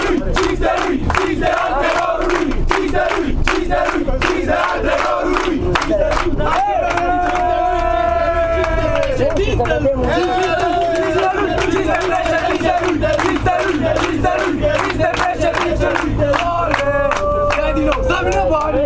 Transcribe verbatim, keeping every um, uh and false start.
lui, cinste lui, cinste antrenorului, cinste lui, cinste lui, cinste antrenorului. Cinste lui, cinste președintelui. Hai din nou, să vină bani!